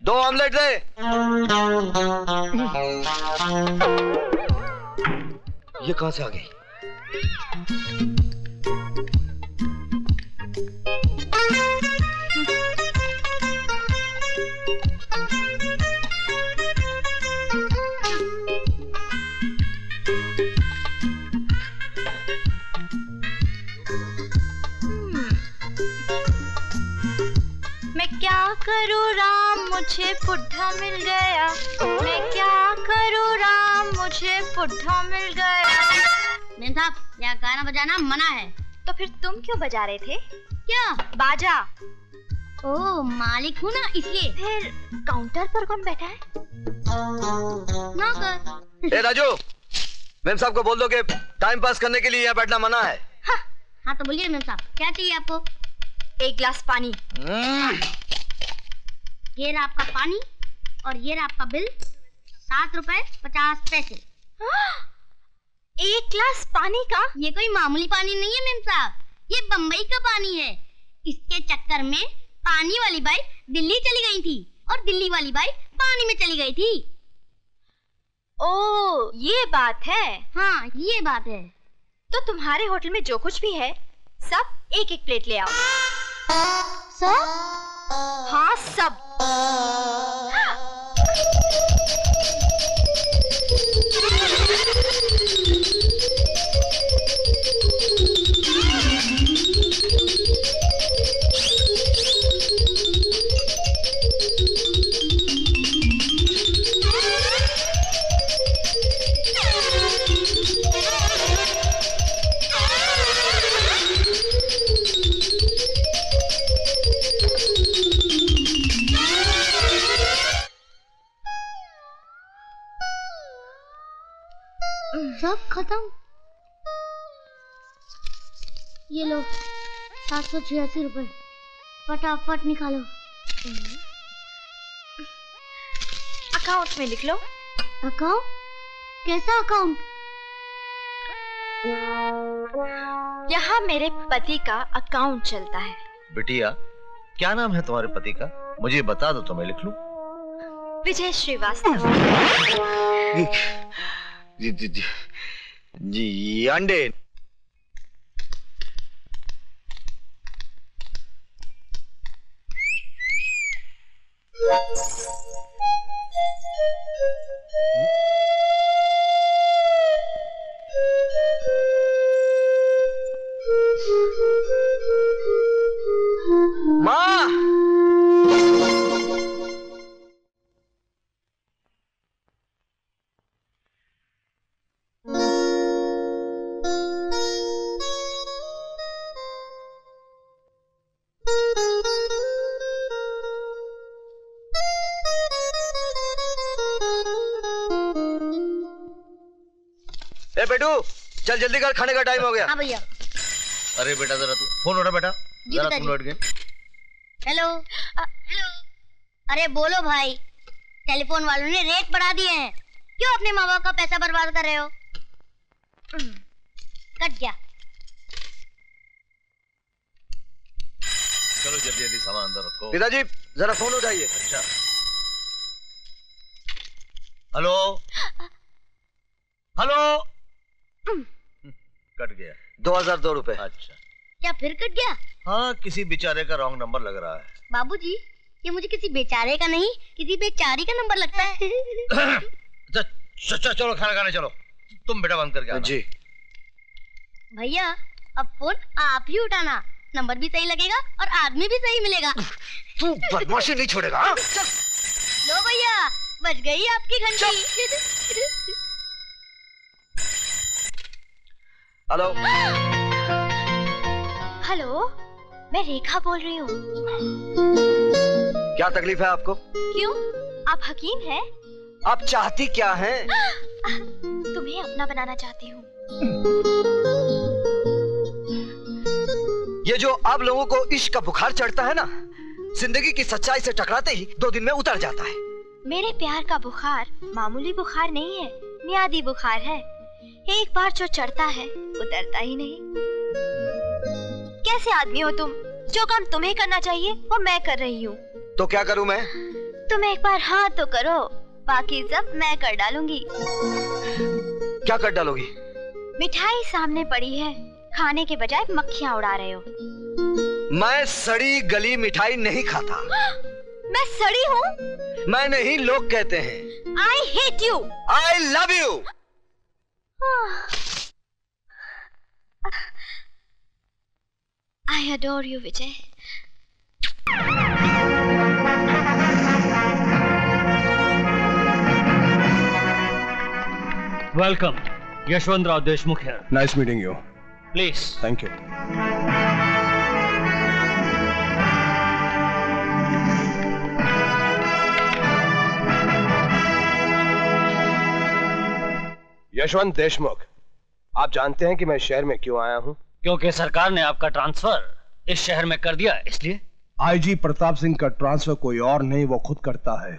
2 omelette दे। ये कहां से आ गई? क्या करूँ राम मुझे बुढ़ा मिल गया, मैं क्या करूँ राम मुझे बुढ़ा मिल गया। मेम साहब, यहाँ गाना बजाना मना है। तो फिर तुम क्यों बजा रहे थे? क्या? बाजा। ओह, मालिक हूँ ना इसलिए। फिर काउंटर पर कौन बैठा है? नौकर। ए राजू, मेम साहब को बोल दो कि टाइम पास करने के लिए यहाँ बैठना मना है। हाँ तो बोलिए मेम साहब, क्या चाहिए आपको? 1 गिलास पानी। ये रहा आपका पानी और ये रहा आपका बिल, 7 रुपए 50 पैसे। 1 गिलास पानी का? ये कोई मामूली पानी नहीं है मेम साहब, ये बम्बई का पानी है। इसके चक्कर में पानी वाली बाई दिल्ली चली गई थी और दिल्ली वाली बाई पानी में चली गई थी। ओह, ये बात है। हाँ, ये बात है। तो तुम्हारे होटल में जो कुछ भी है सब 1-1 प्लेट ले आओ। सब? हाँ सब। सब खत्म। ये लो 786 रुपए, फटाफट निकालो। अकाउंट में लिख लो। अकाउंट? कैसा अकाउंट? यहाँ मेरे पति का अकाउंट चलता है। बिटिया, क्या नाम है तुम्हारे पति का? मुझे बता दो तो मैं लिख लूं। विजय श्रीवास्तव। जी अंडे। माँ, ए बेटू, चल जल्दी कर, खाने का टाइम हो गया। हाँ भैया। अरे बेटा जरा तू फोन उठा बेटा, जरा तुम लौट गए। Hello hello. अरे बोलो भाई, टेलीफोन वालों ने रेट बढ़ा दिए हैं, क्यों अपने माँ बाप का पैसा बर्बाद कर रहे हो? कट गया। चलो जल्दी जल्दी सामान अंदर रखो। पिताजी जरा फोन उठाइए। अच्छा, हेलो हेलो। कट गया। 2002 रुपए। अच्छा, क्या फिर कट गया? हाँ किसी बेचारे का रॉन्ग नंबर लग रहा है। बाबूजी, ये मुझे किसी बेचारे का नहीं, किसी बेचारी का नंबर लगता है। चलो खाना खाने चलो। तुम बेटा बंद करके आना। जी भैया, अब फोन आप ही उठाना, नंबर भी सही लगेगा और आदमी भी सही मिलेगा। तू बदमाशी नहीं छोड़ेगा। लो भैया, बज गई आपकी घंटी। हेलो हेलो, मैं रेखा बोल रही हूँ। क्या तकलीफ है आपको? क्यों, आप हकीम हैं? आप चाहती क्या हैं? तुम्हें अपना बनाना चाहती हूँ। ये जो आप लोगों को इश्क का बुखार चढ़ता है ना, जिंदगी की सच्चाई से टकराते ही 2 दिन में उतर जाता है। मेरे प्यार का बुखार मामूली बुखार नहीं है, मियादी बुखार है। एक बार जो चढ़ता है उतरता ही नहीं। कैसे आदमी हो तुम? जो काम तुम्हें करना चाहिए वो मैं कर रही हूँ। तो क्या करूं मैं? तुम एक बार हाँ तो करो, बाकी सब मैं कर डालूंगी। क्या कर डालोगी? मिठाई सामने पड़ी है, खाने के बजाय मक्खियाँ उड़ा रहे हो। मैं सड़ी गली मिठाई नहीं खाता। मैं सड़ी हूँ? मैं नहीं, लोग कहते हैं। I hate you. I love you. I adore you, Vijay. Welcome, Yashwantrao Deshmukh here. Nice meeting you. Please. Thank you. Yashwant Deshmukh, आप जानते हैं कि मैं शहर में क्यों आया हूं? क्योंकि सरकार ने आपका ट्रांसफर इस शहर में कर दिया, इसलिए। आईजी प्रताप सिंह का ट्रांसफर कोई और नहीं, वो खुद करता है।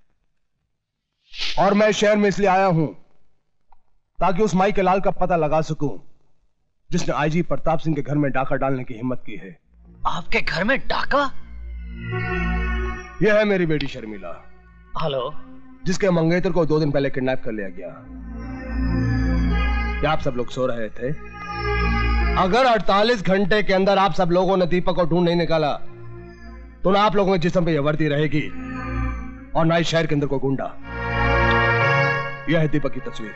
और मैं शहर में इसलिए आया हूं ताकि उस माई के लाल का पता लगा सकूं जिसने आईजी प्रताप सिंह के घर में डाका डालने की हिम्मत की है। आपके घर में डाका? यह है मेरी बेटी शर्मिला। हेलो। जिसके मंगेतर को 2 दिन पहले किडनैप कर लिया गया। क्या आप सब लोग सो रहे थे? अगर 48 घंटे के अंदर आप सब लोगों ने दीपक को ढूंढ नहीं निकाला तो ना आप लोगों के जिस्म पे यह वर्दी रहेगी और ना ही शहर के अंदर कोई गुंडा। यह है दीपक की तस्वीर।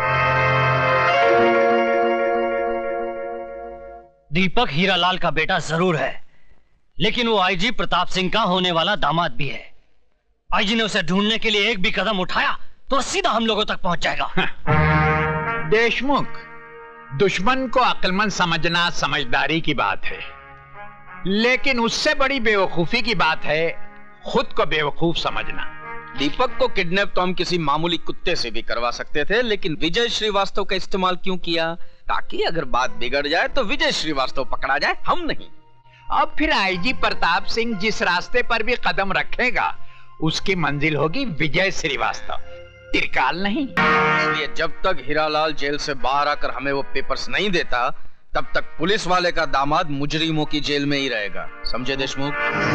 दीपक हीरालाल का बेटा जरूर है, लेकिन वो आईजी प्रताप सिंह का होने वाला दामाद भी है। आईजी ने उसे ढूंढने के लिए एक भी कदम उठाया तो सीधा हम लोगों तक पहुंच जाएगा। देशमुख, दुश्मन को अक्लमंद समझना समझदारी की बात है, लेकिन उससे बड़ी बेवकूफी की बात है खुद को बेवकूफ समझना। दीपक को किडनैप तो हम किसी मामूली कुत्ते से भी करवा सकते थे, लेकिन विजय श्रीवास्तव का इस्तेमाल क्यों किया? ताकि अगर बात बिगड़ जाए तो विजय श्रीवास्तव पकड़ा जाए, हम नहीं। अब फिर आईजी प्रताप सिंह जिस रास्ते पर भी कदम रखेगा उसकी मंजिल होगी विजय श्रीवास्तव, त्रिकाल नहीं। इसलिए जब तक हीरालाल जेल से बाहर आकर हमें वो पेपर्स नहीं देता तब तक पुलिस वाले का दामाद मुजरिमों की जेल में ही रहेगा, समझे देशमुख?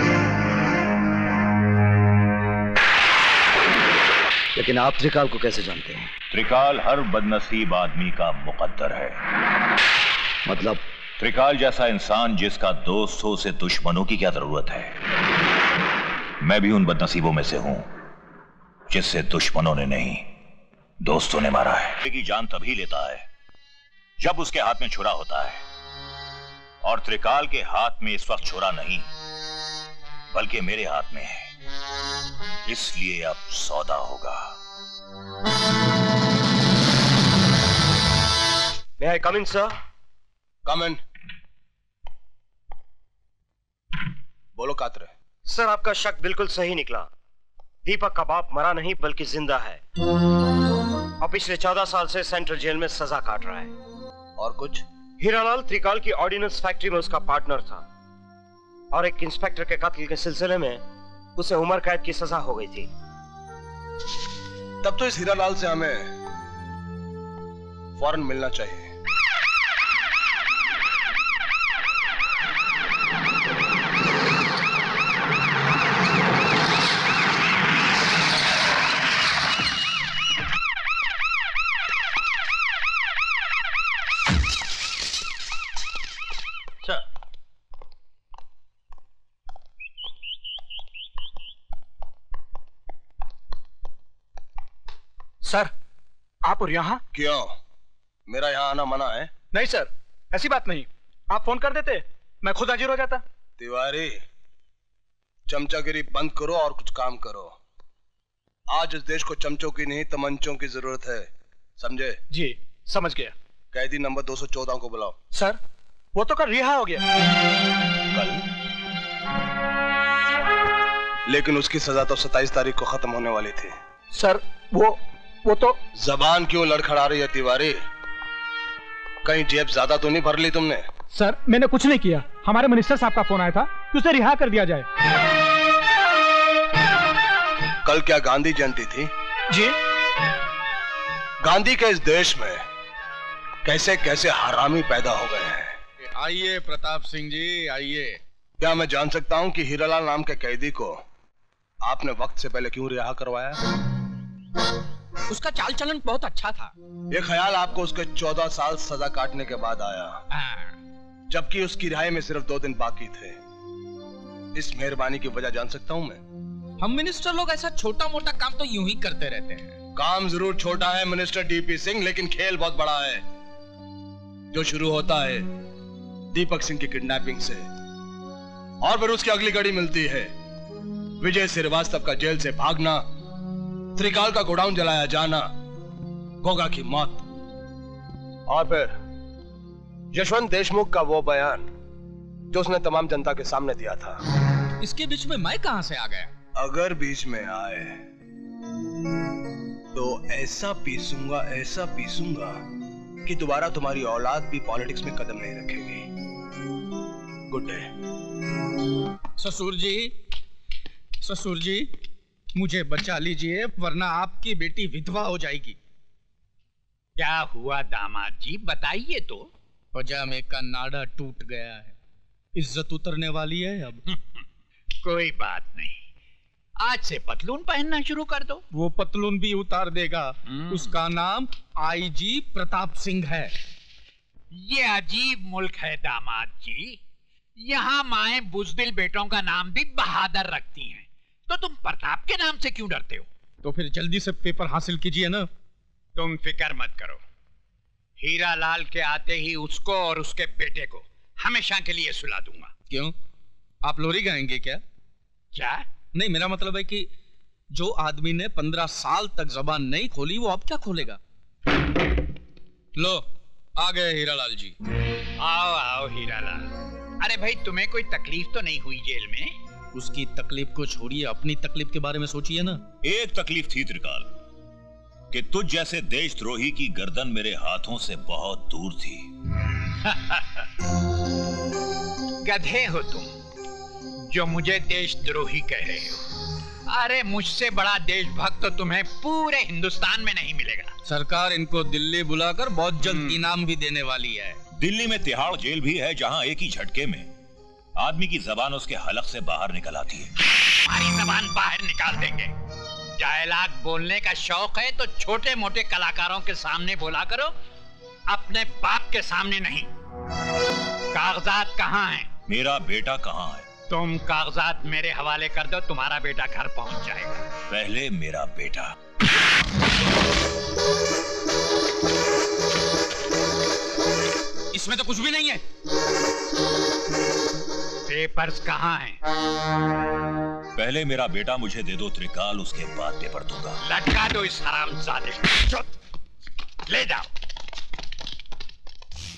लेकिन आप त्रिकाल को कैसे जानते हैं? त्रिकाल हर बदनसीब आदमी का मुकद्दर है। मतलब? त्रिकाल जैसा इंसान जिसका दोस्त हो उसे दुश्मनों की क्या जरूरत है? मैं भी उन बदनसीबों में से हूं जिससे दुश्मनों ने नहीं दोस्तों ने मारा है। की जान तभी लेता है जब उसके हाथ में छुरा होता है, और त्रिकाल के हाथ में इस वक्त छुरा नहीं बल्कि मेरे हाथ में है, इसलिए अब सौदा होगा। May I come in, sir? Come in. बोलो कातरे। सर, आपका शक बिल्कुल सही निकला। दीपक का बाप मरा नहीं बल्कि जिंदा है और पिछले 14 साल से सेंट्रल जेल में सजा काट रहा है। और कुछ? हीरालाल त्रिकाल की ऑर्डिनेंस फैक्ट्री में उसका पार्टनर था और एक इंस्पेक्टर के कत्ल के सिलसिले में उसे उम्र कैद की सजा हो गई थी। तब तो इस हीरालाल से हमें फौरन मिलना चाहिए। सर, आप और यहाँ? क्यों? मेरा यहाँ आना मना है? नहीं सर, ऐसी बात नहीं। आप फोन कर देते, मैं खुद हाजिर हो जाता। तिवारी, चमचागिरी बंद करो और कुछ काम करो। आज इस देश को चमचों की नहीं तमंचों की जरूरत है, समझे? जी, समझ गया। कैदी नंबर 214 को बुलाओ। सर, वो तो कल रिहा हो गया। कल? लेकिन उसकी सजा तो 27 तारीख को खत्म होने वाली थी। सर, वो तो। जबान क्यों लड़खड़ा रही है तिवारी? कहीं जेब ज्यादा तो नहीं भर ली तुमने? सर, मैंने कुछ नहीं किया। हमारे मिनिस्टर साहब का फोन आया था कि उसे रिहा कर दिया जाए। कल क्या गांधी जयंती थी? जी। गांधी के इस देश में कैसे कैसे हरामी पैदा हो गए हैं। आइए प्रताप सिंह जी, आइए। क्या मैं जान सकता हूं कि हीरालाल नाम के कैदी को आपने वक्त से पहले क्यों रिहा करवाया? उसका चाल चलन बहुत अच्छा था। ये ख्याल आपको उसके 14 साल सजा काटने के बाद आया, जबकि उसकी रिहाई में सिर्फ 2 दिन बाकी थे। इस मेहरबानी की वजह जान सकता हूं मैं? हम मिनिस्टर लोग ऐसा छोटा मोटा काम तो यूं ही करते रहते हैं। काम जरूर छोटा है मिनिस्टर डीपी सिंह, लेकिन खेल बहुत बड़ा है, जो शुरू होता है दीपक सिंह की किडनैपिंग से, और फिर उसकी अगली कड़ी मिलती है विजय श्रीवास्तव का जेल से भागना, त्रिकाल का गोडाउन जलाया जाना, गोगा की मौत, और फिर यशवंत देशमुख का वो बयान जो उसने तमाम जनता के सामने दिया था। इसके बीच में मैं कहां से आ गया? अगर बीच में आए तो ऐसा पीसूंगा कि दोबारा तुम्हारी औलाद भी पॉलिटिक्स में कदम नहीं रखेगी। Good day. ससुर जी मुझे बचा लीजिए, वरना आपकी बेटी विधवा हो जाएगी। क्या हुआ दामाद जी, बताइए तो। पजामे का नाड़ा टूट गया है, इज्जत उतरने वाली है अब। कोई बात नहीं, आज से पतलून पहनना शुरू कर दो। वो पतलून भी उतार देगा। उसका नाम आईजी प्रताप सिंह है। ये अजीब मुल्क है दामाद जी, यहाँ माए बुजदिल बेटों का नाम भी बहादुर रखती हैं, तो तुम प्रताप के नाम से क्यों डरते हो? तो फिर जल्दी से पेपर हासिल कीजिए ना। तुम फिक्र मत करो, हीरा लाल के आते ही उसको और उसके बेटे को हमेशा के लिए सुला दूंगा। क्यों, आप लोरी गाएंगे क्या? क्या? नहीं, मेरा मतलब है कि जो आदमी ने 15 साल तक जबान नहीं खोली, वो अब क्या खोलेगा? लो आ गए हीरालाल जी। आओ आओ हीरालाल। अरे भाई, तुम्हें कोई तकलीफ तो नहीं हुई जेल में? उसकी तकलीफ को छोड़िए, अपनी तकलीफ के बारे में सोचिए ना। एक तकलीफ थी त्रिकाल, कि तुझ जैसे देशद्रोही की गर्दन मेरे हाथों से बहुत दूर थी। गधे हो तुम जो मुझे देशद्रोही कह रहे हो। अरे मुझसे बड़ा देशभक्त तो तुम्हें पूरे हिंदुस्तान में नहीं मिलेगा। सरकार इनको दिल्ली बुलाकर बहुत जल्द इनाम भी देने वाली है। दिल्ली में तिहाड़ जेल भी है, जहां एक ही झटके में आदमी की जबान उसके हलक से बाहर निकल आती है। हमारी जबान बाहर निकाल देंगे। डायलॉग बोलने का शौक है तो छोटे मोटे कलाकारों के सामने बोला करो, अपने बाप के सामने नहीं। कागजात कहाँ हैं? मेरा बेटा कहाँ है? तुम कागजात मेरे हवाले कर दो, तुम्हारा बेटा घर पहुंच जाएगा। पहले मेरा बेटा। इसमें तो कुछ भी नहीं है। पेपर्स कहाँ हैं? पहले मेरा बेटा मुझे दे दो त्रिकाल, उसके बाद पेपर दूंगा। लटका दो इस हरामजादे को। ले जाओ।